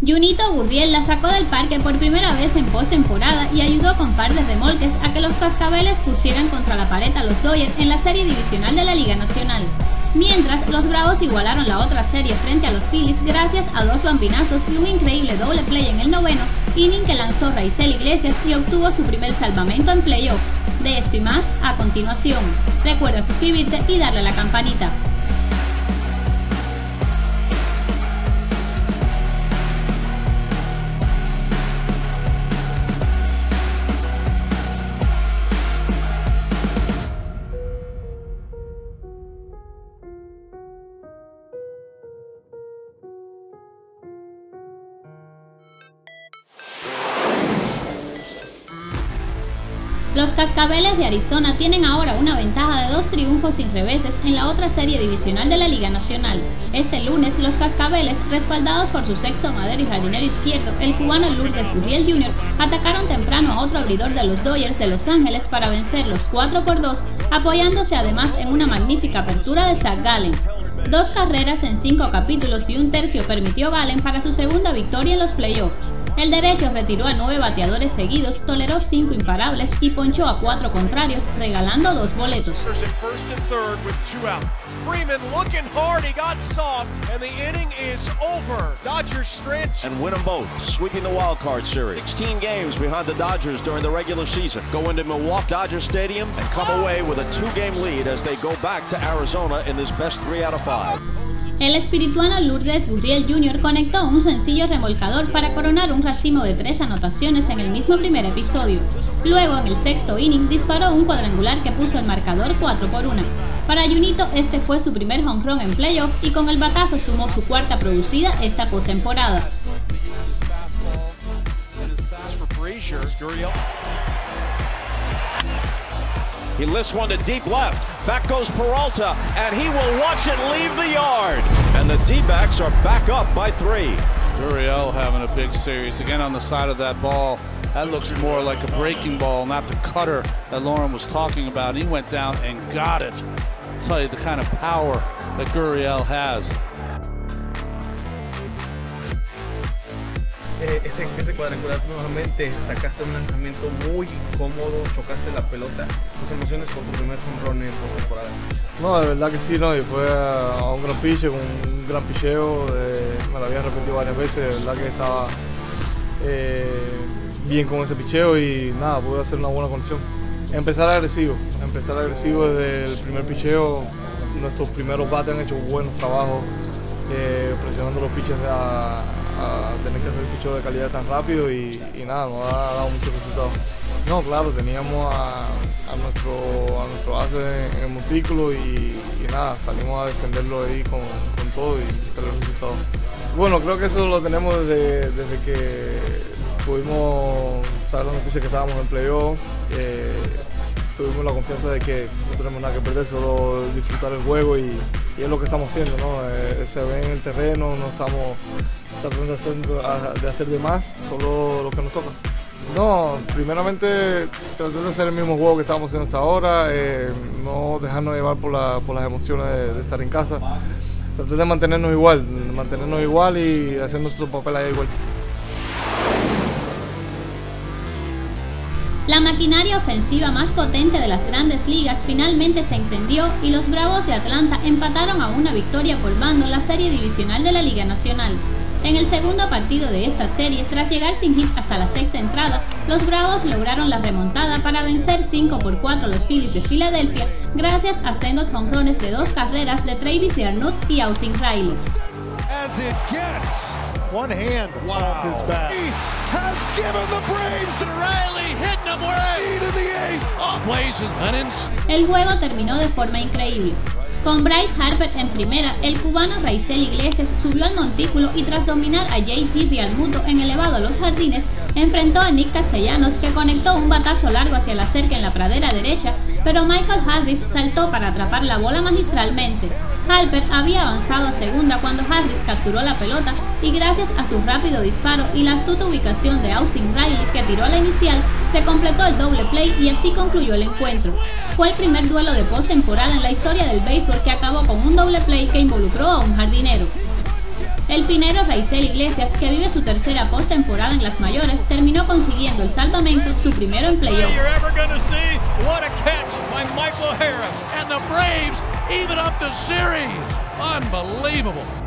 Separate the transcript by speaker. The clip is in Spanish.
Speaker 1: Junito Gurriel la sacó del parque por primera vez en postemporada y ayudó con par de remolques a que los Cascabeles pusieran contra la pared a los Dodgers en la serie divisional de la Liga Nacional. Mientras, los Bravos igualaron la otra serie frente a los Phillies gracias a dos bambinazos y un increíble doble play en el noveno inning que lanzó Raisel Iglesias y obtuvo su primer salvamento en playoff. De esto y más a continuación. Recuerda suscribirte y darle a la campanita. Los Cascabeles de Arizona tienen ahora una ventaja de 2 triunfos sin reveses en la otra serie divisional de la Liga Nacional. Este lunes, los Cascabeles, respaldados por su sexto madero y jardinero izquierdo, el cubano Lourdes Gurriel Jr., atacaron temprano a otro abridor de los Dodgers de Los Ángeles para vencerlos 4-2, apoyándose además en una magnífica apertura de Zach Gallen. 2 carreras en 5 capítulos y un tercio permitió Gallen para su segunda victoria en los playoffs. El derecho retiró a 9 bateadores seguidos, toleró 5 imparables y ponchó a 4 contrarios, regalando 2 boletos.
Speaker 2: Freeman looking hard, he got soft, and the inning is over. Dodgers strand
Speaker 3: and win them both, sweeping the wild card series. 16 games behind the Dodgers during the regular season. Go into Milwaukee Dodger Stadium and come away with a 2-game lead as they go back to Arizona in this best 3 out of 5.
Speaker 1: El espirituano Lourdes Gurriel Jr. conectó un sencillo remolcador para coronar un racimo de 3 anotaciones en el mismo primer episodio. Luego, en el sexto inning, disparó un cuadrangular que puso el marcador 4-1. Para Junito, este fue su primer home run en playoff y con el batazo sumó su cuarta producida esta postemporada.
Speaker 3: He lifts one to deep left. Back goes Peralta, and he will watch it leave the yard. And the D-backs are back up by 3.
Speaker 4: Gurriel having a big series. Again on the side of that ball. That looks more like a breaking ball, not the cutter that Lauren was talking about. He went down and got it. I'll tell you the kind of power that Gurriel has.
Speaker 5: Ese cuadrangular nuevamente, sacaste un lanzamiento muy cómodo, chocaste la pelota. ¿Tus emociones por tu primer home run en postemporada?
Speaker 6: No, de verdad que sí, ¿no? Y fue a un gran pitch, con un gran picheo. Me lo había repetido varias veces, de verdad que estaba bien con ese picheo y nada, pude hacer una buena conexión. Empezar agresivo desde el primer picheo. Nuestros primeros bates han hecho buenos trabajos presionando los pitches a tener que hacer el picheo de calidad tan rápido y nada, nos ha dado muchos resultados. No, claro, teníamos a nuestro base en el montículo y nada, salimos a defenderlo ahí con todo y tener los resultados. Bueno, creo que eso lo tenemos desde que pudimos saber la noticia que estábamos en playoff. Tuvimos la confianza de que no tenemos nada que perder, solo disfrutar el juego y es lo que estamos haciendo, ¿no? Se ve en el terreno, no estamos tratando de hacer de más, solo lo que nos toca. No, primeramente tratar de hacer el mismo juego que estábamos haciendo hasta ahora, no dejarnos llevar por las emociones de estar en casa, tratar de mantenernos igual y hacer nuestro papel allá igual.
Speaker 1: La maquinaria ofensiva más potente de las grandes ligas finalmente se incendió y los Bravos de Atlanta empataron a una victoria por bando en la serie divisional de la Liga Nacional. En el segundo partido de esta serie, tras llegar sin hit hasta la sexta entrada, los Bravos lograron la remontada para vencer 5-4 a los Phillies de Filadelfia gracias a sendos jonrones de 2 carreras de Travis d'Arnaud y Austin Riley.
Speaker 2: as it gets. One hand off his bat. He has given the Braves the
Speaker 4: Riley hitting him away
Speaker 2: lead in the 8th.
Speaker 4: Oh, blazes Lennons.
Speaker 1: El juego terminó de forma increíble. Con Bryce Harper en primera, el cubano Raisel Iglesias subió al montículo y tras dominar a JT Realmuto en elevado a los jardines, enfrentó a Nick Castellanos, que conectó un batazo largo hacia la cerca en la pradera derecha, pero Michael Harris saltó para atrapar la bola magistralmente. Harper había avanzado a segunda cuando Harris capturó la pelota y gracias a su rápido disparo y la astuta ubicación de Austin Riley, que tiró la inicial, se completó el doble play y así concluyó el encuentro. Fue el primer duelo de postemporada en la historia del béisbol que acabó con un doble play que involucró a un jardinero. El finero Raisel Iglesias, que vive su tercera postemporada en las mayores, terminó consiguiendo el salvamento, su primero en playoff.
Speaker 7: Unbelievable.